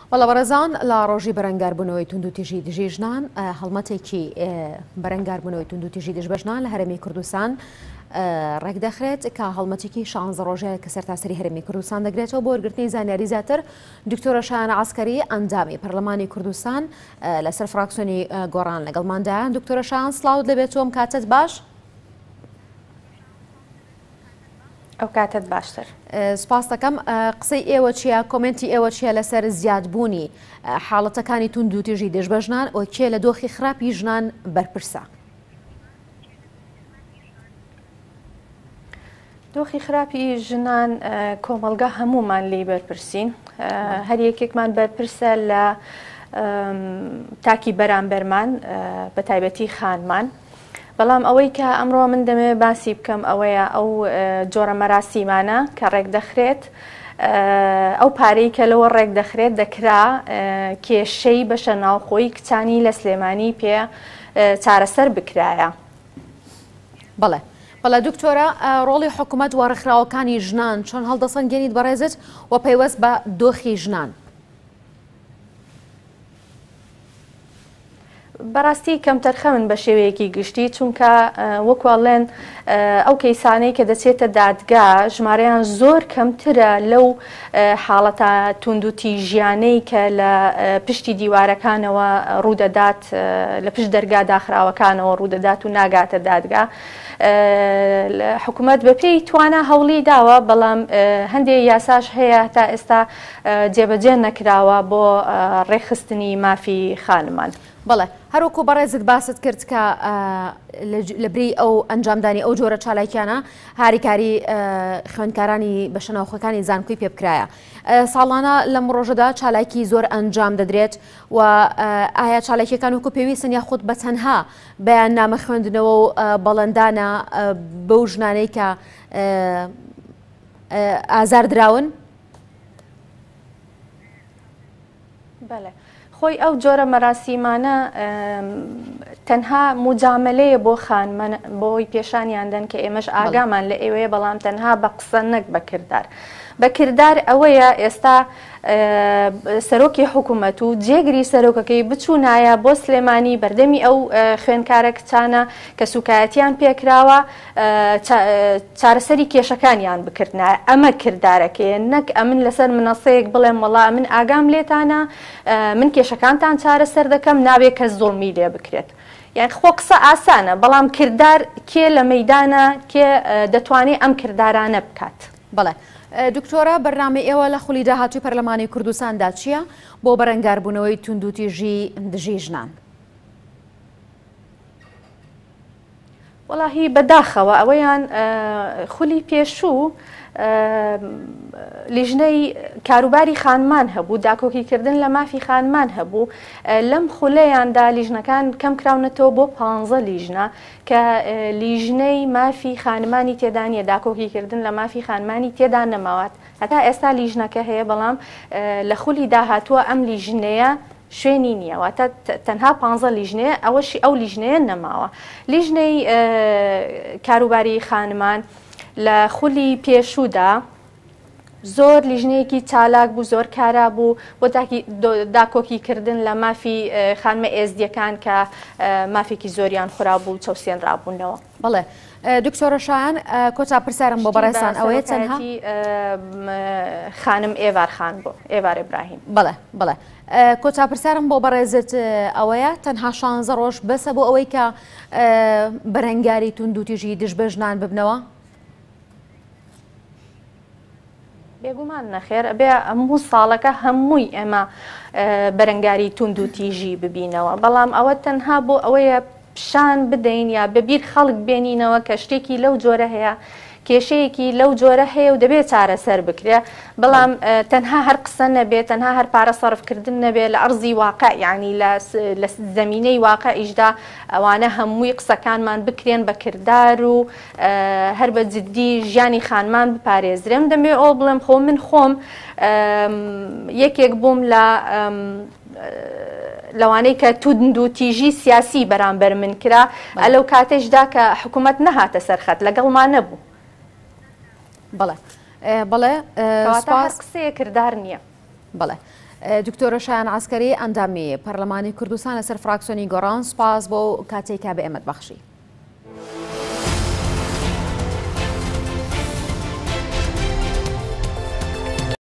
وەڵا بەڕێزان لە ڕۆژی بەرەنگاربوونەوەی توندوتیژی دژی ژنان هەڵمەتێکی بەرەنگاربوونەوەی توندوتیژی دژبەژنان لە هەرێمی کوردستان ڕێک دەخرێت کە هەڵمەتێکی 16 ڕۆژەیە کە سەرتاسەری هەرێمی کوردستان دەگرێتەوە بۆ وەرگرتنی زانیاری زیاتر. دکتۆرە شایان عەسکەری ئەندامی پەرلەمانی کوردستان لەسەر فراکسیۆنی گۆڕان لەگەڵماندایان. دکتۆرە شایان سڵاو دەبێتەوەم کاتت باش؟ ئەو کاتت باشتر. سپاس دەکەم. قسەی ئێوە چییە؟ کۆمنتی ئێوە چییە لەسەر زیادبوونی حاڵەتەکانی توندوتیژی دژبەژنان و کێ لە دۆخی خراپی ژنان بەرپرسە؟ دۆخی خراپی ژنان کۆمەڵگە هەمومان لێی بەرپرسین، هەر یەکێکمان بەرپرسە لە تاکی بەرامبەرمان بە تایبەتی خانمان. بەڵام ئەوەی کە ئەمڕۆ من دەمێ باسی بکەم ئەوەیە ئەو جۆرە مەراسیمانە کە ڕێک دەخرێت، ئەو پارەی کە لەوە ڕێک دەخرێت دەکرا کێشەی بەشە ناوخۆی کچانی لە سلێمانی پێ چارەسەر بکرایە. بەڵێ بەڵێ دکتۆرە، ڕۆڵی حکوومەت وەرەخراوەکانی ژنان چۆن هەڵدەسەنگێنیت بەڕێزت و پەیوەست بە دۆخی ژنان؟ بەڕاستی کەم تەرخە من بە شێوەیەکی گشتی، چونکە وەکوڵێن ئەو کەیسانەی کە دەچێتە دادگا ژمارەیان زۆر کەمترە لەو حاڵەتە توندوتیژیانەی کە لە پشتی دیوارەکانەوە ڕوودەدات، لە پشت دەرگا داخراوەکانەوە ڕوودەدات و ناگاتە دادگا. حکوومەت بەپێی توانە هەوڵی داوە، بەڵام هەندێک یاساش هەیە تا ئێستا جێبەجێ نەکراوە بۆ ڕێخستنی مافی خانمان. بەڵێ هەروکو بەڕێزت باست کرد کە لە بری ئەو ئەنجامدانی ئەو جۆرە چالاکیانە هاریکاری خوێندکارانی بەشەناوخەکانی زانکۆی پێ بکرایە. ساڵانە لەم ڕۆژەدا چالاکی زۆر ئەنجام دەدرێت و ئایا چالاکیەکان وەکو پێویستن یاخود بە تەنها بەیان نامە خوێندنەوە و بەڵندانە بەو ژنانەی کە ئازاردراون؟ بەڵێ خۆی ئەو جۆرە مەراسیمانە تەنها موجاملەیە بۆ خانمە بۆی پێشانیاندن کە ئێمەش ئاگامان لە ئێوەیە، بەڵام تەنها بە قسە نەک بەکردار. بەکردار ئەوەیە ئێستا سەرۆکی حکوومەت و جێگری سەرۆکەکەی بچوونایە بۆ سلێمانی بەردەمی ئەو خوێندکارە کچانە کە سوکایەتیان پێکراوە چارەسەری کێشەکانیان بکردنایە. ئەمە کردارەکەیە، نەک ئەمن لەسەر منەسەیەک بڵێم وەڵا من ئاگام لێتانە، من کێشەکانتان چارەسەر دەکەم، نابێت کەس زوڵمی لێ بکرێت. یان خۆ قسە ئاسانە، بەڵام کردار کێ لە مەیدانە کێ دەتوانێت ئەم کردارانە بکات. بەڵێ دکتۆرە، بەرنامەی ئێوە لە خولی داهاتووی پەرلەمانی کوردستاندا چییە بۆ بەرەنگاربوونەوەی توندوتیژی دژی ژنان؟ وەڵاهی بەداخەوە ئەوەیان خولی پێشوو لیژنەی کاروباری خانمان هەبوو، داکۆکیکردن لە مافی خانمان هەبوو. لەم خولەیاندا لیژنەکان کەم کراونەتەوە بۆ 15 لیژنە کە لیژنەی مافی خانمانی تێدا نیە، داکۆکیکردن لە مافی خانمانی تێدا نەماوات. هەتا ئێستا لیژنەکە هەیە، بەڵام لە خولی داهاتووە ئەم لیژنەیە شوێنی نییە، واتە تەنها 15 لیژنەیە، ئەوەشی ئەو لیژنەیە نەماوە. لیژنەی کاروباری خانمان لە خولی پێشوودا زۆر لیژنەیەکی چالاک بوو، زۆر کارا بوو بۆ داکۆکیکردن لە مافی خانمە ئێزدیەکان کە مافێکی زۆریان خورا بوو چەوسێنرابوونەوە. بەڵێ دکتۆرە شایان، کۆتا پرسیارم بۆ بەڕێستان ئەوەیە تەنها خانم ئێوار خان بۆ ئێوار ئیبراهیم. بەڵێ بەڵێ کۆتا پرسیارم بۆ بەڕێزت ئەوەیە تەنها 16 ڕۆژ بەسە بۆ ئەوەی کە بەرەنگاری توندوتیژی دژبەژنان ببنەوە؟ بێگومان نەخێر، بێ هەموو ساڵەکە هەمووی ئێمە بەرەنگاری توندوتیژی ببینەوە، بەڵام ئەوە تەنها بۆ ئەوەیە پیشان بدەین یا بەبیر خەڵک بێنینەوە کە شتێکی لەو جۆرە هەیە، کێشەیەکی لەو جۆرە هەیە و دەبێت چارەسەر بکرێ، بەڵام تەنها هەر قسە نەبێت، تەنها هەر پارە سەرفکردن نەبێت لە ئەرزی واقع، یعنی لە زەمینەی واقع ئیشدا ئەوانە هەمووی قسەکانمان بکرێن بە کردار و هەر بە جددی ژیانی خانمان بپارێزرێم. دەمێ ئەو بڵێم خۆ من خۆم یەکێک بووم لە لەوانەی کە توندوتیژی سیاسی بەرامبەر من کرا، لەو کاتێشدا کە حکوومەت نەهاتە سەرخەت لەگەڵمان نەبوو. بەڵێ بەڵێ قسەیە کردار نییە. بەڵێ دکتۆرە شایان عسکەری ئەندامی پەرلەمانی کوردستان لەسەر فراکسیۆنی گۆڕان سپاس بۆ کاتێکا بە ئێمەت بەخشی.